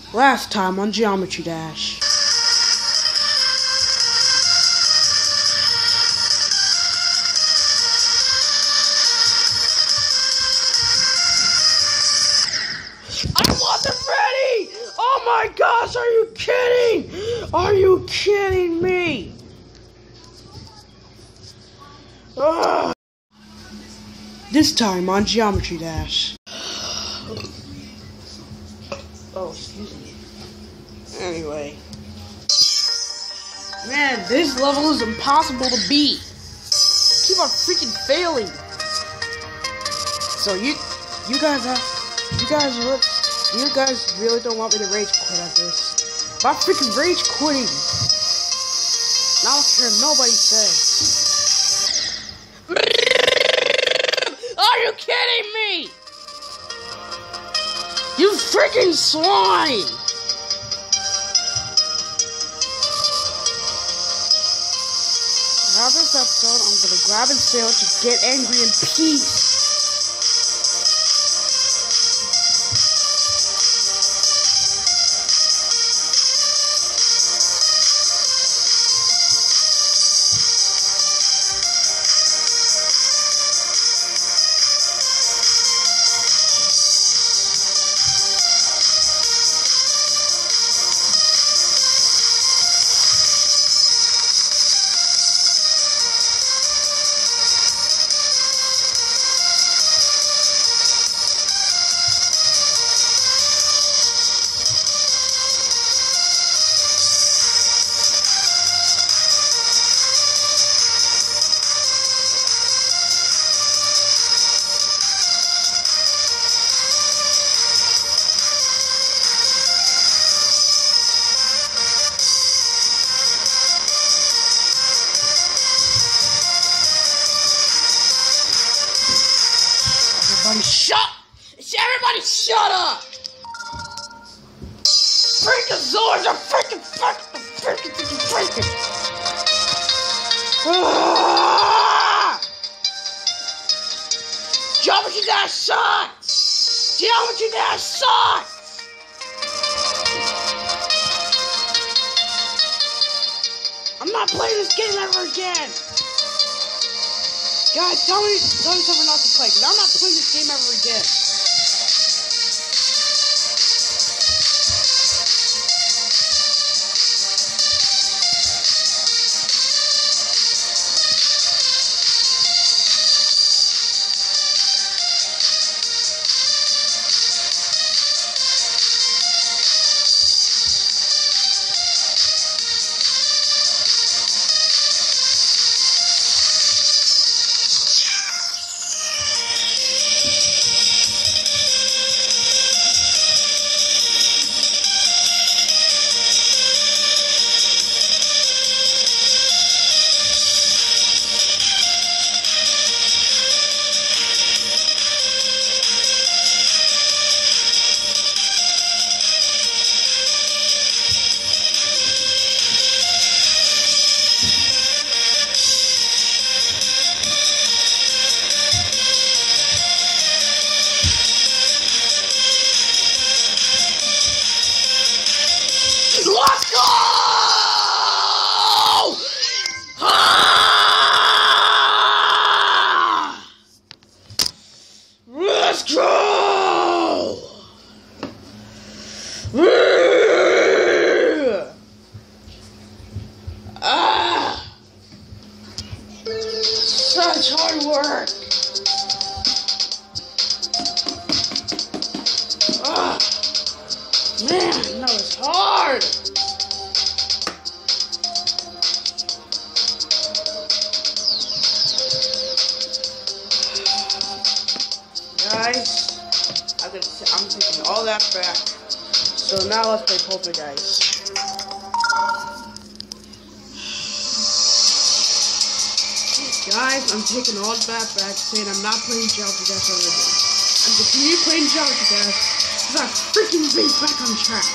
Last time on Geometry Dash. I want them ready! Oh my gosh, are you kidding? Are you kidding me? Ugh. This time on Geometry Dash. Oh, excuse me. Anyway. Man, this level is impossible to beat. Keep on freaking failing. So you guys really don't want me to rage quit at this. But I'm freaking rage quitting. Now I don't care what nobody says. Are you kidding me? You freaking swine! Now this episode, I'm gonna grab and fail to get angry in peace. Everybody shut up! Freakazoids are freaking. Geometry Dash sucks! Geometry Dash sucks! I'm not playing this game ever again! Guys, tell me something not to play, because I'm not playing this game ever again. Let's go! Let's go! Such hard work. Man, that was hard. Guys, I'm taking all that back. So now let's play Poltergeist. Guys, I'm taking all that back, saying I'm not playing Geometry Dash ever again. I'm continue playing Geometry Dash because I'm freaking being back on track.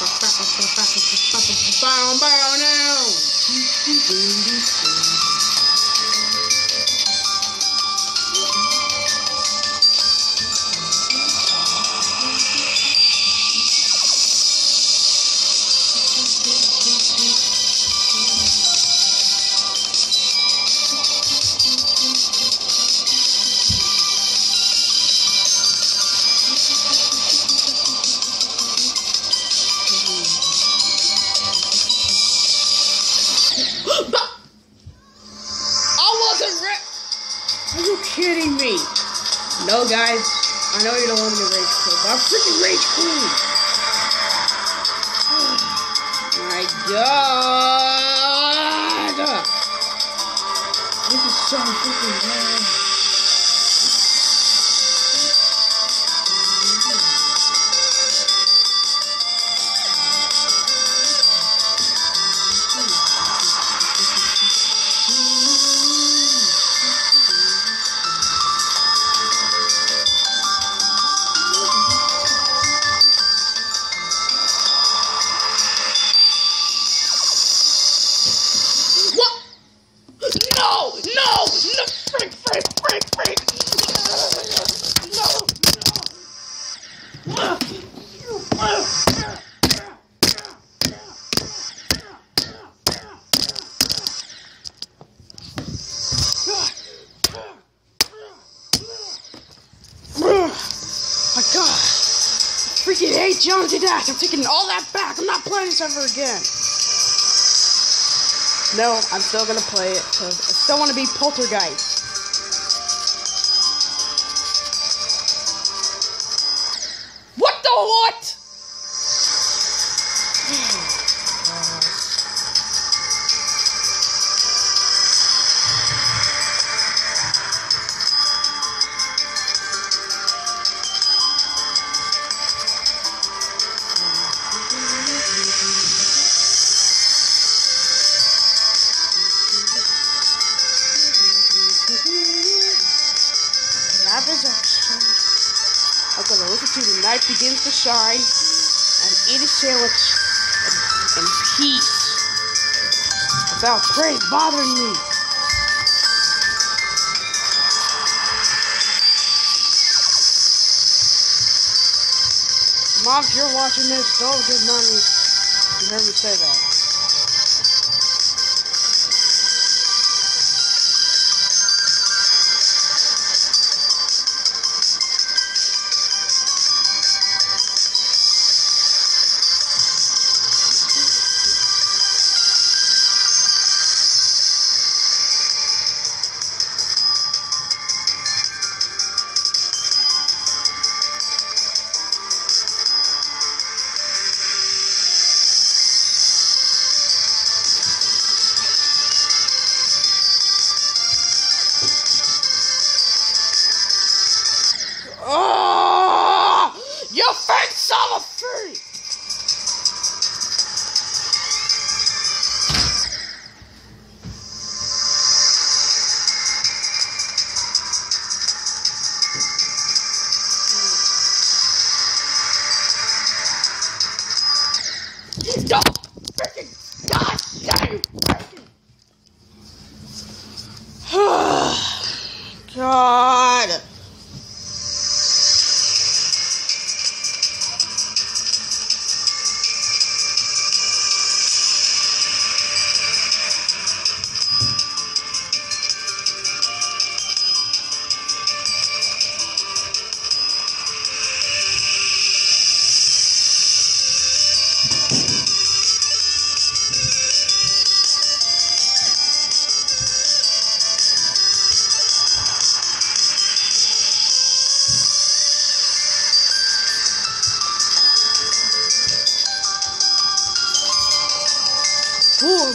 Are you kidding me? No, guys. I know you don't want me to rage quit, but I'm freaking rage quitting. My God. This is so freaking bad. My God, freaking hate Jonesy Dash. I'm taking all that back. I'm not playing this ever again. No, I'm still gonna play it because I still want to be Poltergeist. What the what? I'm gonna listen to The Night Begins to Shine and eat a sandwich in peace without praise bothering me. Mom, if you're watching this, don't give mommy. You heard me say that. Oh, you fake son of a freak! Don't freaking goddamn freaking God. Ooh,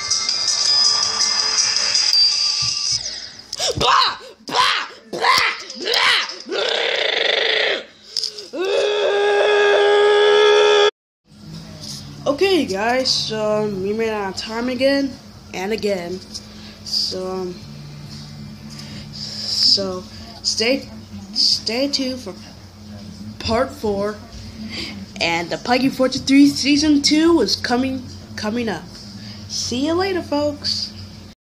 blah, blah, blah, blah, blah. Okay, guys, so we ran out of time again and again. So stay tuned for part 4 And the Puggy Fortune 3 Season 2 is coming up. See you later, folks.